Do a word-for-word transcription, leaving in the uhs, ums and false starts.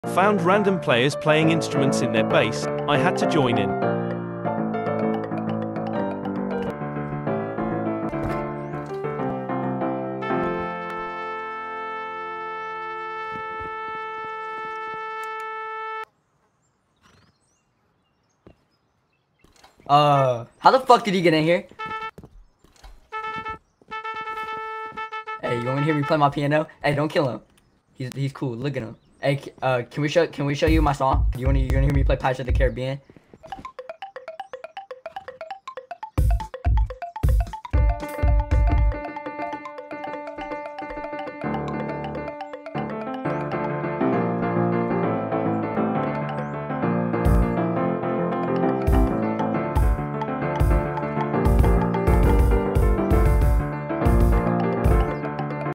Found random players playing instruments in their base. I had to join in. Uh, how the fuck did he get in here? Hey, you want to hear me play my piano? Hey, don't kill him. He's he's cool. Look at him. Hey, uh, can we show can we show you my song? You want to you want to hear me play Pirates of the Caribbean?